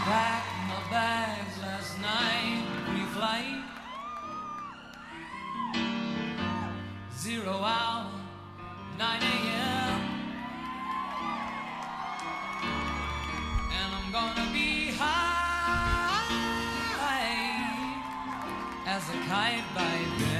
packed my bags last night pre-flight. 0 hour, 9 a.m. And I'm gonna be high as a kite by then.